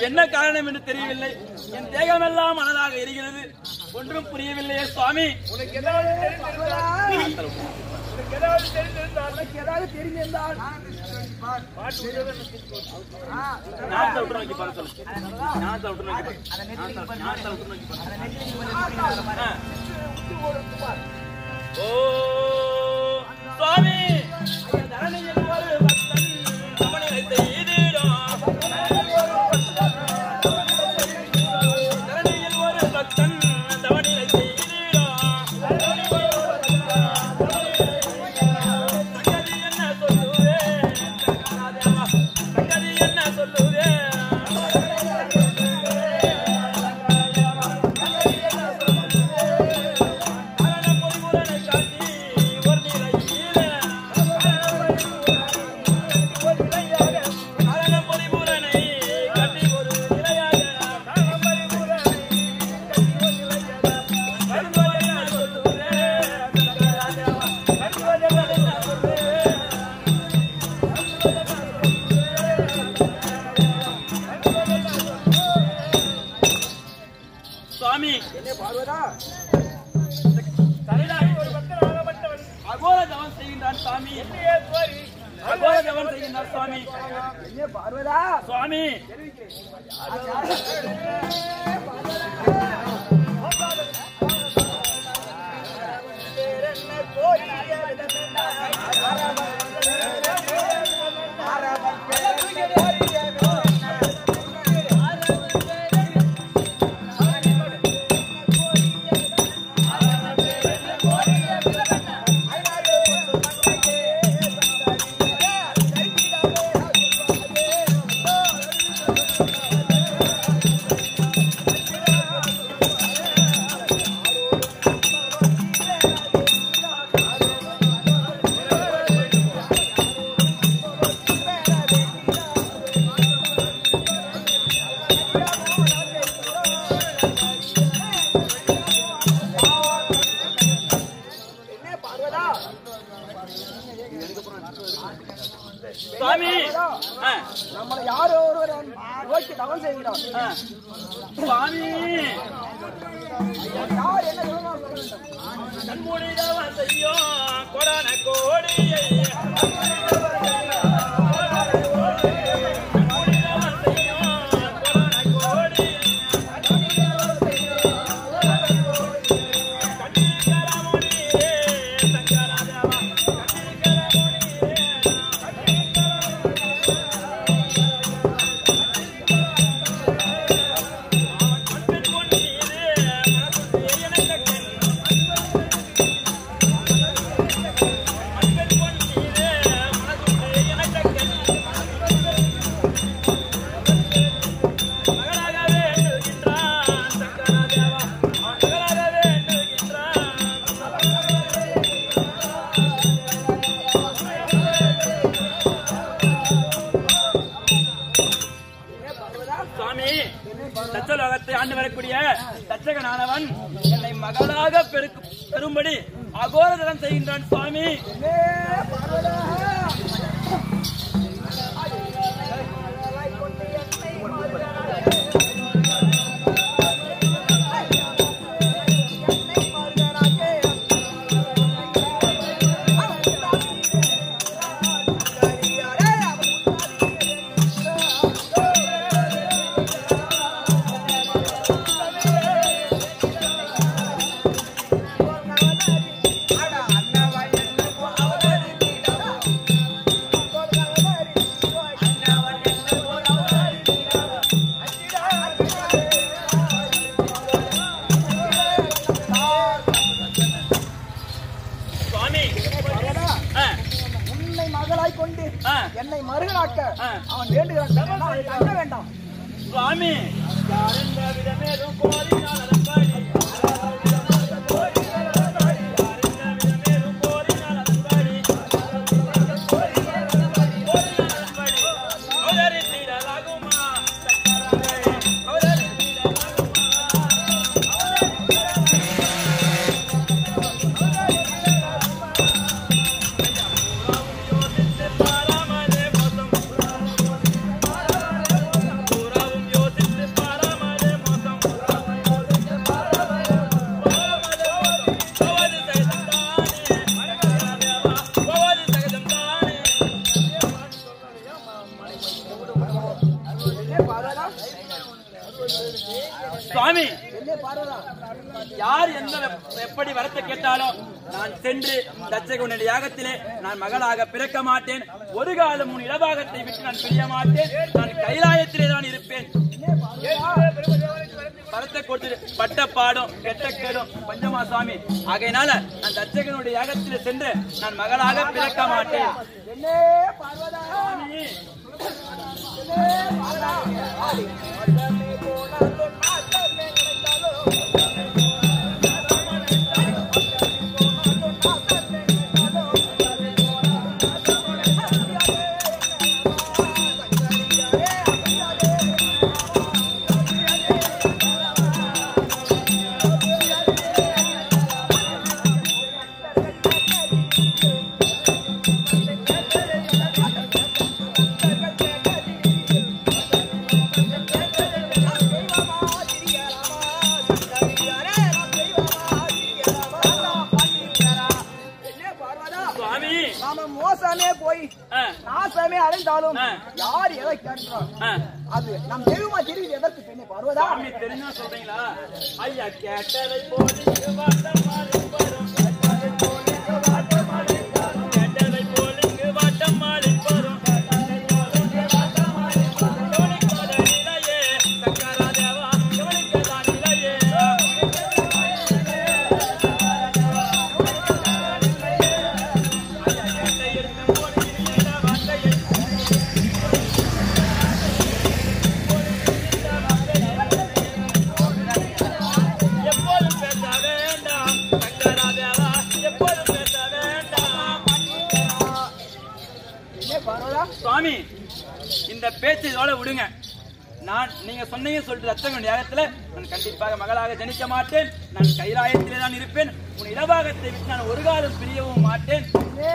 என்ன காரணம் என்று தெரியவில்லை. என் தேகமெல்லாம் மனதாக இருக்கிறது. ஒன்றும் புரியவில்லையே சுவாமி. உனக்கு ஏதாவது தெரிந்திருந்தால் ஞானத்தை விட்டு நோக்கி பாரு சொல்லு. ஞானத்தை விட்டு நோக்கி பாரு. ஓ சுவாமி தரணியில் ஒரு பக்தன் அவனை செய்திடும். தரணியில் ஒரு பக்தன் அவனை செய்திடும். சங்கதி என்ன சொல்லுவே சங்கதி என்ன சொல்லுவே சுவாமி அகோர தவம் செய்கின்றான் சுவாமி. அகோர தவம் செய்கின்றான் சுவாமி. பார்வதா சுவாமி சுவாமி நம்மளை யாரோ ஒருவர் நோக்கி தவம் செய்கிறார். சுவாமி யார் என்ன சொல்லணும்? கண்மூடி தவம் செய்யும் கொடான கோடியை தச்சலோகத்தை ஆண்டு வரக்கூடிய தச்சகனானவன் என்னை மகளாக பெறும்படி அகோரதனம் செய்கின்றான் சுவாமி. என்னை மறுகளாக்க அவன் வேண்டுகிறான் வேண்டாம் சுவாமி. யோசி சுவாமி, என்ன பார்வதா யார் எந்த எப்படி வரத்தை கேட்டாலும் நான் சென்று தச்சகனுடைய யாகத்திலே நான் மகளாக பிறக்க மாட்டேன். ஒரு காலம் உன் இடபாகத்தை விட்டு நான் பிரிய மாட்டேன். நான் கைலாயத்திலே தான் இருப்பேன். வரத்தை கொடுத்து பட்ட பாடும் கெட்ட கேடும் பஞ்சமா சுவாமி. ஆகையினால நான் தச்சகனுடைய யாகத்திலே சென்று நான் மகளாக பிறக்க மாட்டேன். என்ன பார்வதா சுவாமி, நாம மோசமே போய் நாசமே அடைந்தாலும் யார் எதை கேட்கிறோம் அது நம் தெய்வமா தெரியுது. எதற்கு பெண்ணே பார்வதா தெரிஞ்சா சொல்றீங்களா? ஐயா கேட்டதை போல சுவாமி, இந்த பேச்சை இதோட விடுங்க. நீங்க சொன்னீங்க சொல்லிட்டு ரத்தம் யாகத்துல நான் கண்டிப்பாக மகளாக ஜனிக்க மாட்டேன். நான் கைலாயத்திலே தான் இருப்பேன். உன் இடபாகத்தை விட்டு நான் ஒரு காலம் பிரியவும் மாட்டேன்.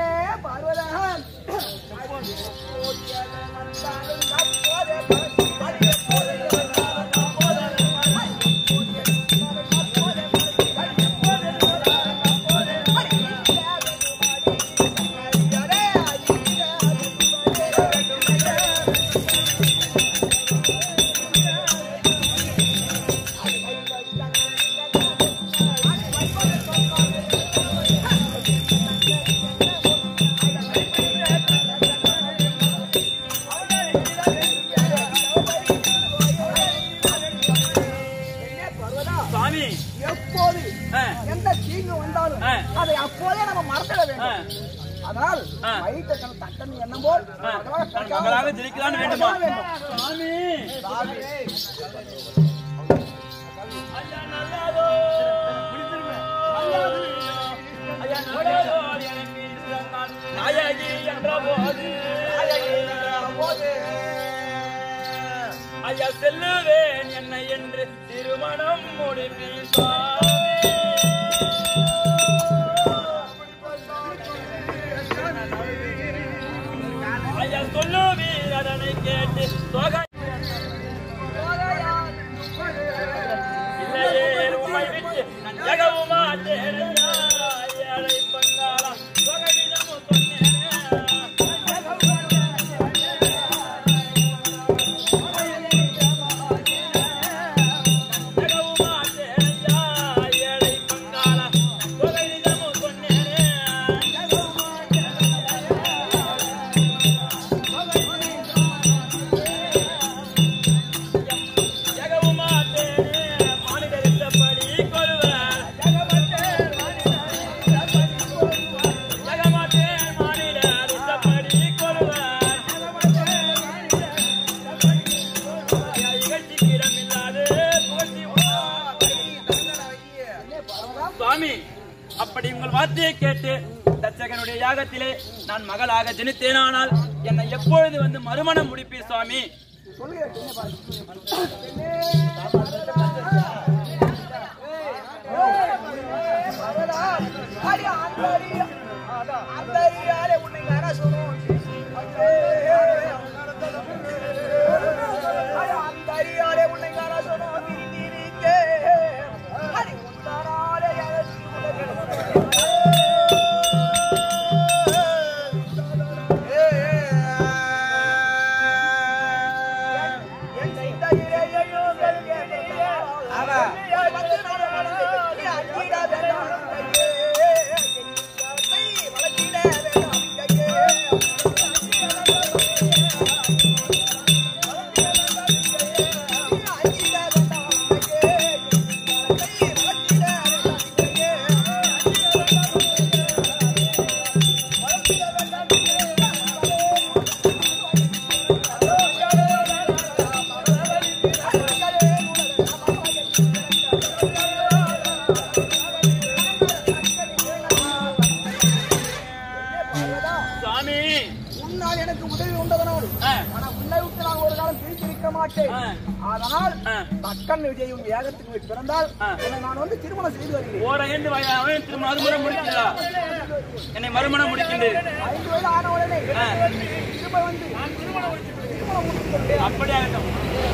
எப்போது எந்த தீங்கு வந்தாலும் அதை அப்போதே நம்ம மறந்துட வேண்டும். அதனால் தட்டன் எண்ணம் போல் மகளாக ஜெயிக்கலான்னு வேண்டுமா? சுவாமி, ஐயா நல்லதோ ஐயா நல்லதோ எனக்கு நாயகி என்ற போது ஐயா செல்லுவேன் என்னை என்று திருமணம் முடிப்பீர். ஐயா சொல்லுவீர் அதனை கேட்டு இல்லையே உமை விட்டு நான் ஜகவும் மாட்டேன். பங்காளா சொகவிதமும் சொன்னேன். சுவாமி, அப்படி உங்கள் வார்த்தையை கேட்டு தச்சகனுடைய யாகத்திலே நான் மகளாக ஜனித்தேனானால் என்னை எப்பொழுது வந்து மறுமணம் முடிப்பீர் சுவாமி? தக்கன் விஜயும் ஏகத்துக்கு பிறந்தால் நான் வந்து திருமணம் செய்து வருகிறேன். ஓரையண்டு வயதானவன் மறுமணம் முடிக்கிறா என்னை மறுமணம் முடிக்கின்றேன். 5 வயது ஆன உடனே திரும்ப வந்து திருமணம் முடிக்கிறேன். அப்படியாகட்டும்.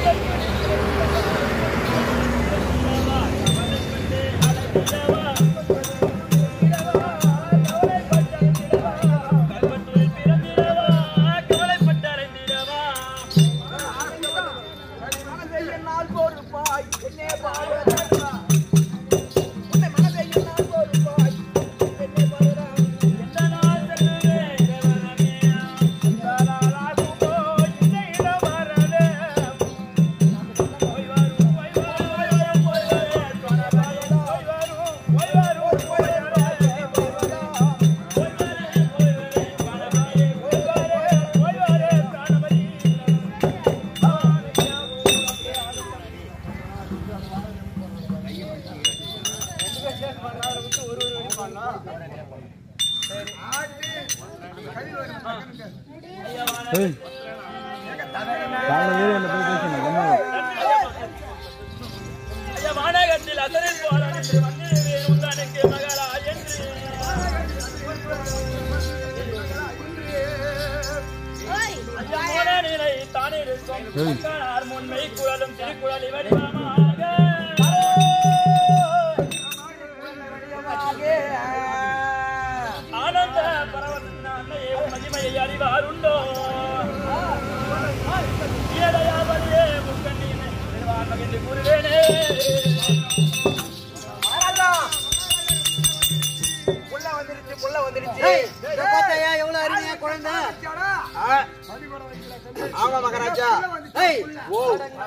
வானகத்தில் அசரில் போறான் என்று வந்திருவேன் உந்தனுக்கு மகளா என்று நிலை தானே இருக்கும் முன்மை குழலும் திருக்குழலி வடிவமாக ஆனந்த பரவன் அன்னையே மகிமையை அறிவாருண்டோ ஏழையாவதே முக்கண்ணினை மகிழ்ந்து கூறுவேனே. புள்ள வந்துருச்சு. பாத்தாயா எவ்வளவு அருமையா குழந்தை. ஆமா மகாராஜா. ஓ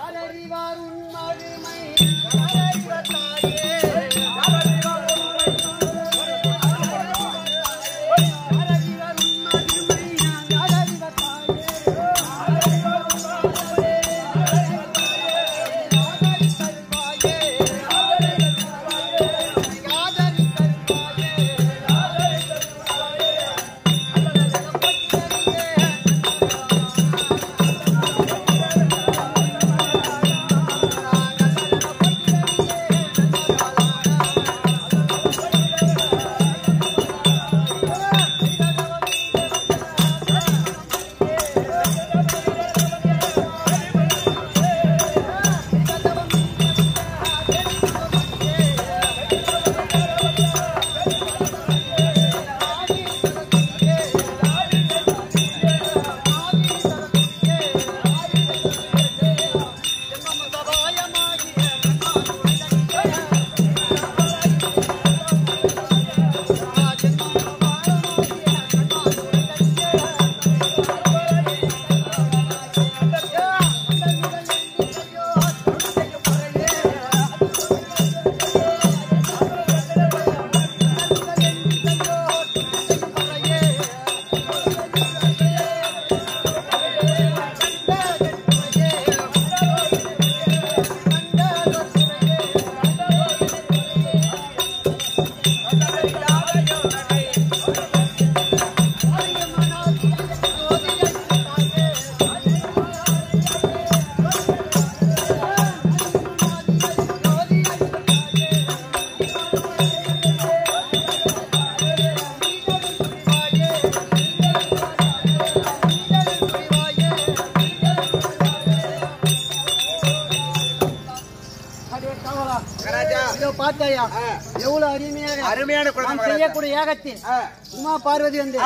பார்த்தாயா எவ்வளவு அருமையான செய்யக்கூடிய யாகத்தில் உமா பார்வதி வந்து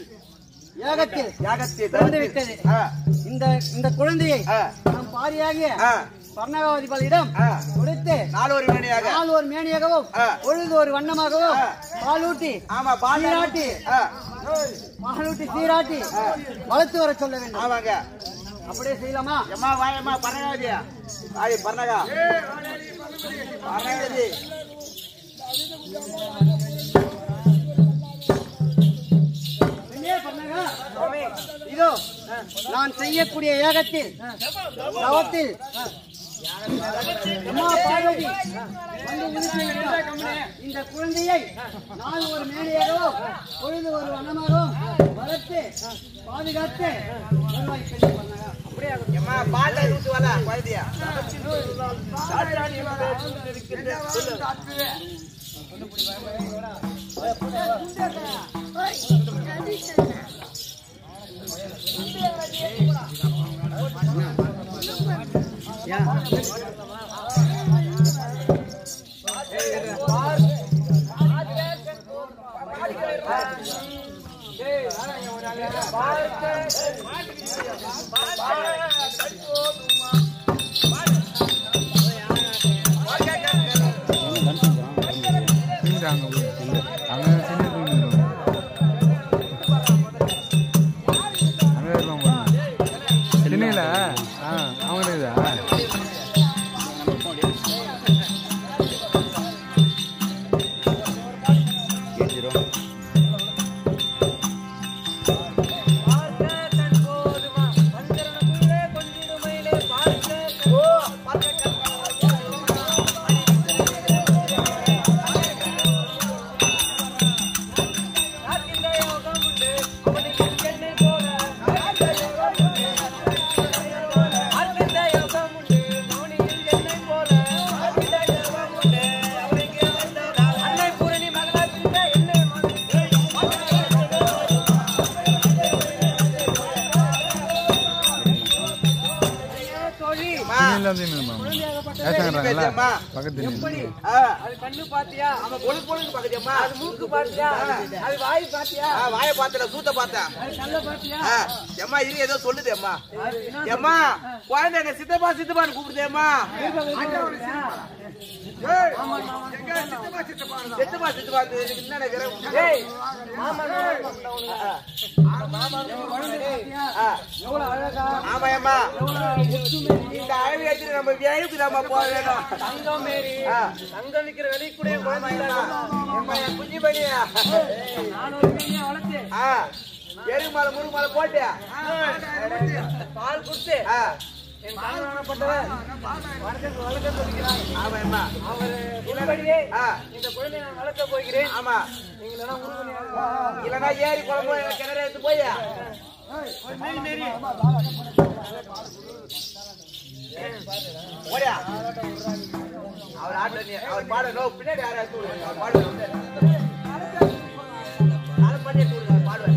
யாகத்தில் பிறந்து விட்டது. இந்த குழந்தையை நம் பாரியாகிய பர்ணகாதிபதியிடம் கொடுத்து நாள் ஒரு மேனியாகவும் பொழுது ஒரு வண்ணமாகவும் பாலூட்டி சீராட்டி வளர்த்து வர சொல்ல வேண்டும். அப்படியே செய்யலாமா? பர்ணகாதியா பர்ணகா இதோ நான் செய்யக்கூடிய யாகத்தில் தவத்தில் அம்மா பார்வதி இந்த குழந்தையை நாள் ஒரு மேலையாகவோ பொழுது ஒரு வண்ணமாகவும் வளர்த்து பாதுகாத்து வருவாய். ஏம்மா பால்ல ஊத்து வாடா குழந்தையா ஏதோ சொல்லுது அம்மா அம்மா குழந்தை சித்தப்பா சித்தப்பான்னு கூப்பிடுதேம்மா சித்தப்பா சித்தப்பா ஆமாம்மா இந்த அழகு எடுத்து நம்ம வியழுக்கு நம்ம போக வேணும் தங்கம் நிக்கிற வெளி கூட குஞ்சு பண்ணியா எருமாலை முருமாலை போட்டியா பால் குடிச்சு வளர்க்க போகிறேன் ஆமா இல்லன்னா ஏரி குழம்பு கிணறு எடுத்து போய் ஓடியா அவர் ஆட்ட அவர் பாடணும் பின்னாடி யாராவது பண்ணி பாடுவேன்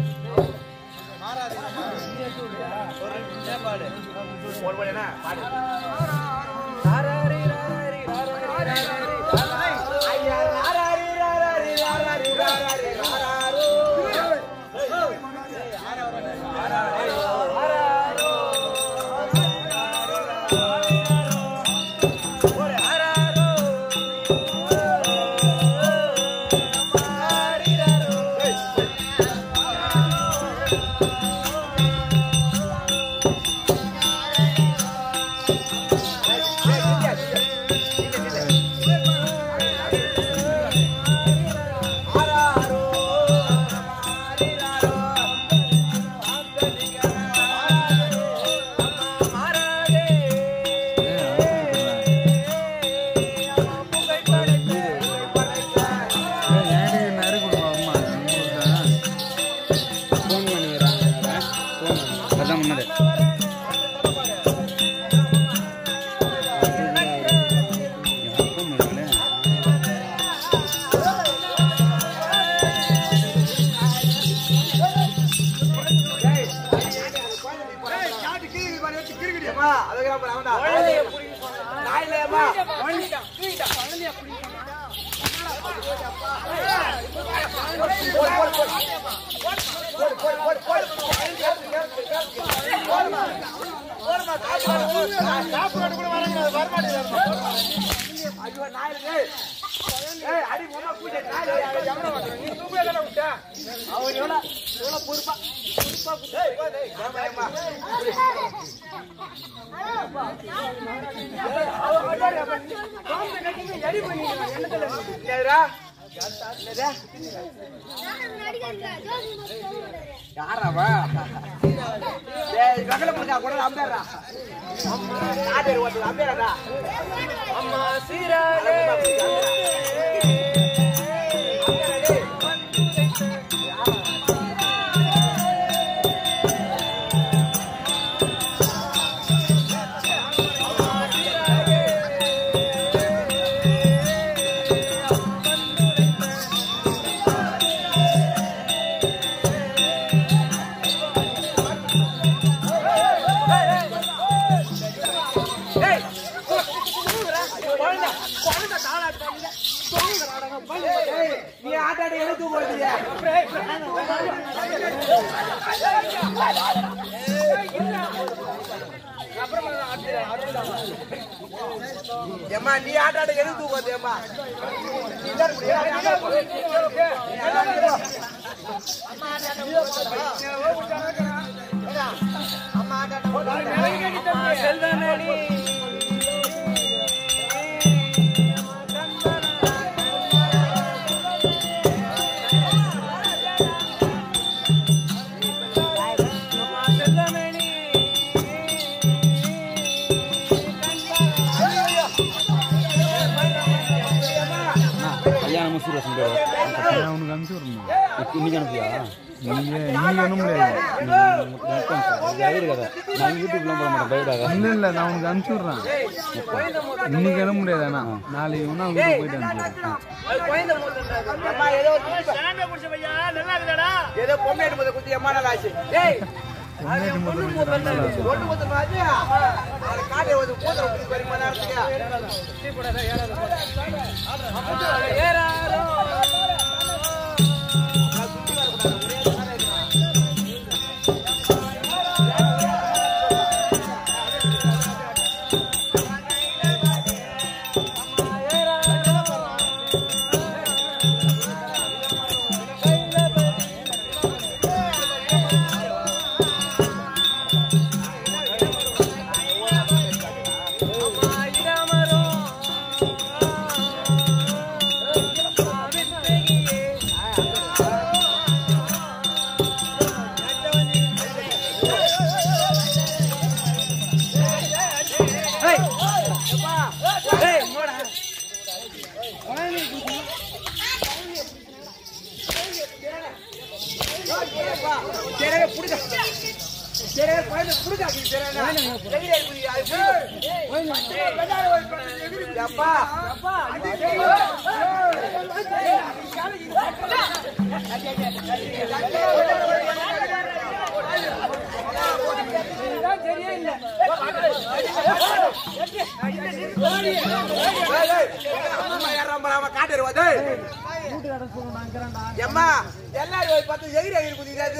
நீ ஆட்டாட எடுத்து போடுறியா ஏமா நீ ஆட்டாட எடுத்து போறியம்மா அம்மா அவனுக்கு அனுப்பிச்சு விடணும் இன்னைக்கு அனுப்பியா நீங்க நான் யூடியூப்லாம் போட மாட்டேன் பயப்படாத இல்லை நான் உனக்கு அனுப்பிச்சு விட்றேன் இன்னைக்கு அனுப்ப முடியாது அண்ணா நாளைக்கு ஒன்றா வீட்டுக்கு போயிட்டு அனுப்பிச்சுடுறேன் ஏதோ பொம்மையாட்டு போத குத்தி அம்மா நல்லா ஆச்சு எம்மா எல்லாரும் பார்த்து எகிரி எகிரி குதிக்காது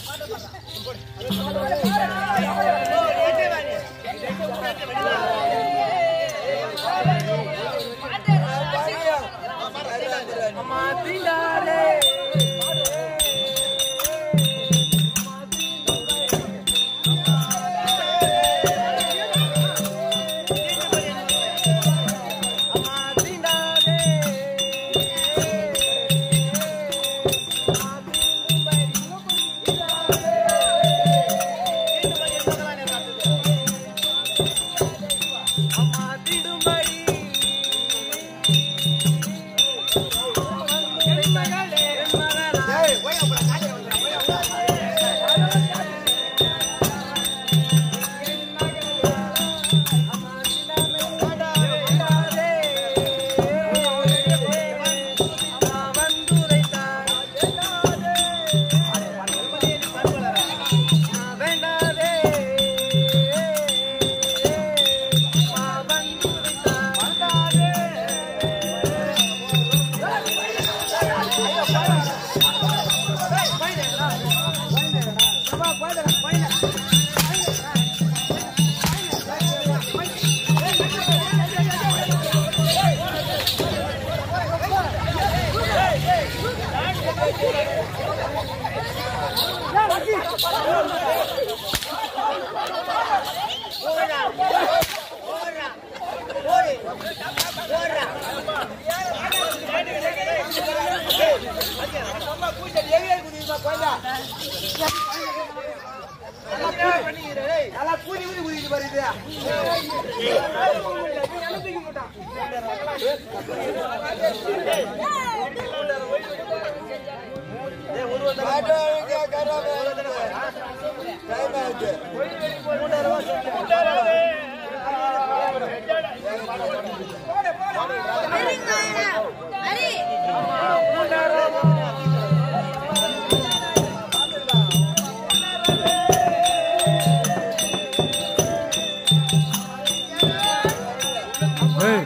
அம்மா தீண்டாலே Hey!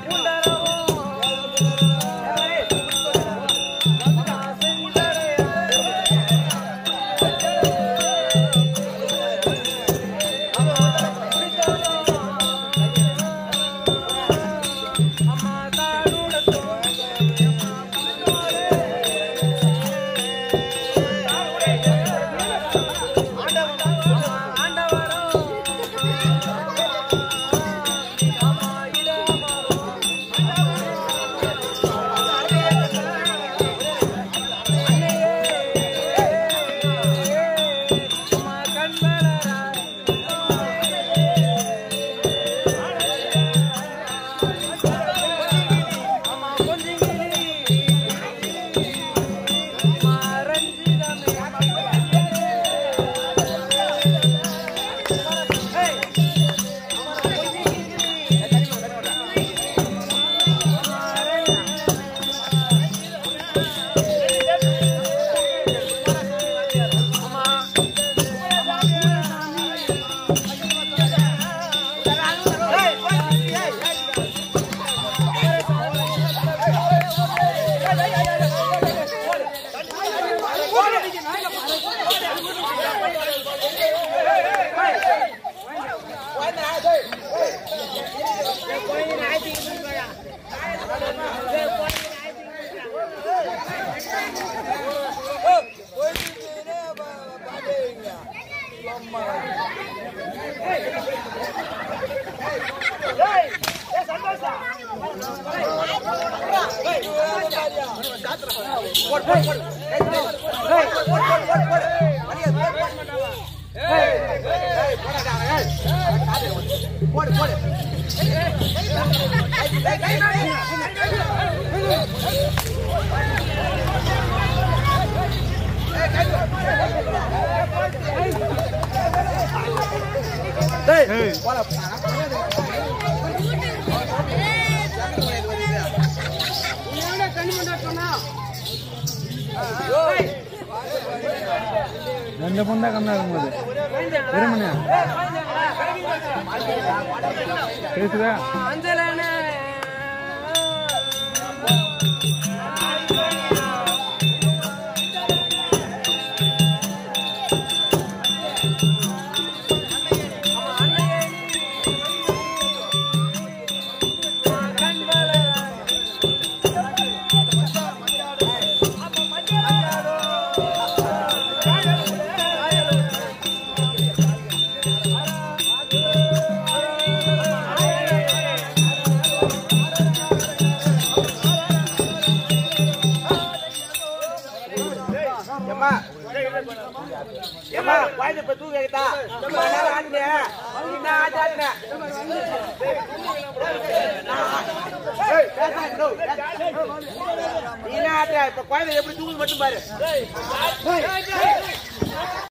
ரெண்டு பொண்ணா கம்மியா இருக்கும்போது வெறுமனே பேசுதா இப்ப குழந்தை எப்படி தூங்குது மட்டும் பாரு.